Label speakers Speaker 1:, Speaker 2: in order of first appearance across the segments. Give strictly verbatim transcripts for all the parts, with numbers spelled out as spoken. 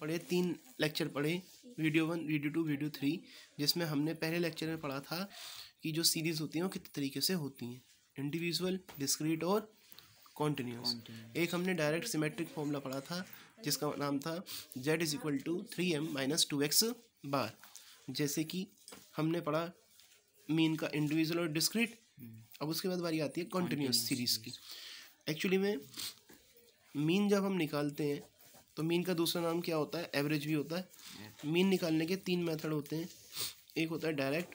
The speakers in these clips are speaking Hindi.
Speaker 1: पढ़े, तीन लेक्चर पढ़े, video one, video two, video three, जिसमें हमने पहले लेक्चर में पढ़ा था कि जो सीरीज़ होती हैं वो कितने तरीके से होती हैं, इंडिविजुअल, डिस्क्रीट और कॉन्टिन्यूस। एक हमने डायरेक्ट सिमेट्रिक फॉर्मूला पढ़ा था जिसका नाम था z is equal to three M minus two X bar. जैसे कि हमने पढ़ा मीन का इंडिविजुअल और डिस्क्रीट। अब उसके बाद बारी आती है कॉन्टिन्यूस सीरीज़ की। एक्चुअली में मीन जब हम निकालते हैं तो मीन का दूसरा नाम क्या होता है, एवरेज भी होता है। मीन निकालने के तीन मेथड होते हैं, एक होता है डायरेक्ट,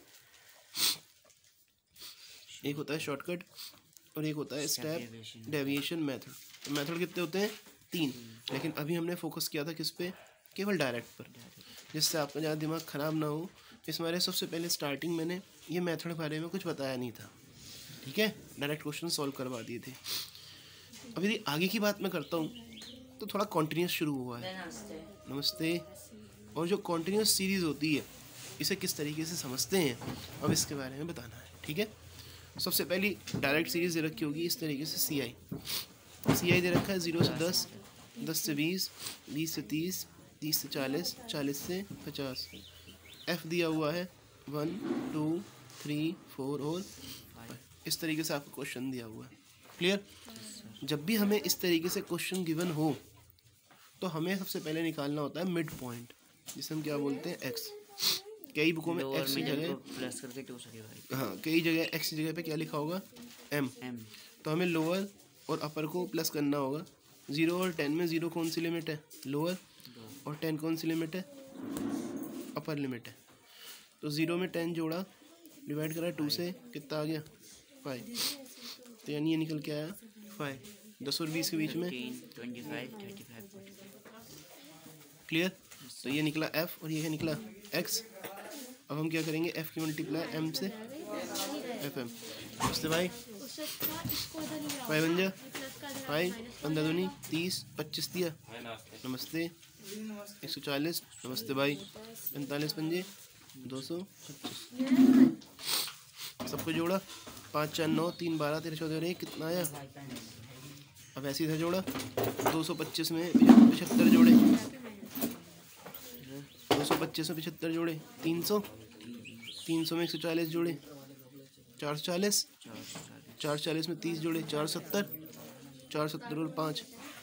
Speaker 1: एक होता है शॉर्टकट और एक होता है स्टेप डेविएशन मेथड। मेथड कितने होते हैं, तीन, लेकिन अभी हमने फोकस किया था किस पे, केवल डायरेक्ट पर, जिससे आपका ज़्यादा दिमाग ख़राब ना हो। इस बारे सबसे पहले स्टार्टिंग मैंने ये मेथड के बारे में कुछ बताया नहीं था, ठीक है, डायरेक्ट क्वेश्चन सॉल्व करवा दिए थे। अब यदि आगे की बात मैं करता हूँ तो थोड़ा कॉन्टिन्यूस शुरू हुआ है। नमस्ते। और जो कॉन्टिन्यूस सीरीज़ होती है इसे किस तरीके से समझते हैं, अब इसके बारे में बताना है, ठीक है। सबसे पहली डायरेक्ट सीरीज़ दे रखी होगी इस तरीके से, सी आई सी आई दे रखा है ज़ीरो से दस, दस से बीस, बीस से तीस, तीस से चालीस, चालीस से पचास। एफ दिया हुआ है वन, टू, थ्री, फोर और फाइव। इस तरीके से आपको क्वेश्चन दिया हुआ है, क्लियर। जब भी हमें इस तरीके से क्वेश्चन गिवन हो तो हमें सबसे पहले निकालना होता है मिड पॉइंट, जिसे हम क्या बोलते हैं, एक्स। कई बुकों में एक्स की जगह
Speaker 2: प्लस करके टू सके भाई,
Speaker 1: हाँ, कई जगह एक्स की जगह पे क्या लिखा होगा, एम।
Speaker 2: एम।
Speaker 1: तो हमें लोअर और अपर को प्लस करना होगा। ज़ीरो और टेन में ज़ीरो कौन सी लिमिट है, लोअर, और टेन कौन सी लिमिट है, अपर लिमिट है। तो ज़ीरो में टेन जोड़ा, डिवाइड करा टू से, कितना आ गया, फाइव। तो यानी ये निकल के आया फाइव। दस और बीस के बीच में क्लियर। तो ये निकला एफ और ये निकला एक्स। अब हम क्या करेंगे, एफ की मल्टीप्लाई एम से, एफ एम। उससे भाई फाइव बन जा, फाइव पंद्रह दूनी तीस, पच्चीस दिया, नमस्ते, एक सौ चालीस, नमस्ते भाई, पैंतालीस पंजे दो सौ पच्चीस। सबको जोड़ा, पाँच चार नौ, तीन बारह, तेरह चौदह एक, कितना आया। अब ऐसे इधर जोड़ा, दो सौ पच्चीस में पचहत्तर जोड़े, दो सौ पच्चीस में पचहत्तर जोड़े, तीन सौ, तीन सौ में एक सौ चालीस जोड़े, चार सौ चालीस, चार चालीस में तीस जोड़े, चार सत्तर, चार सत्तर और पाँच।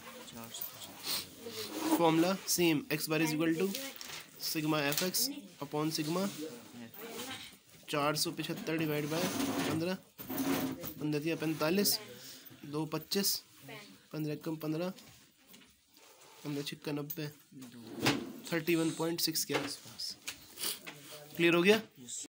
Speaker 1: Formula same, X bar is equal to sigma F X upon sigma चार सौ पचहत्तर डिवाइड बाय पंद्रह, पंद्रह दिया पैंतालीस, दो पच्चीस, पंद्रह कम पंद्रह, पंद्रह छिक्का नब्बे, थर्टी वन पॉइंट सिक्स के आसपास। क्लियर हो गया।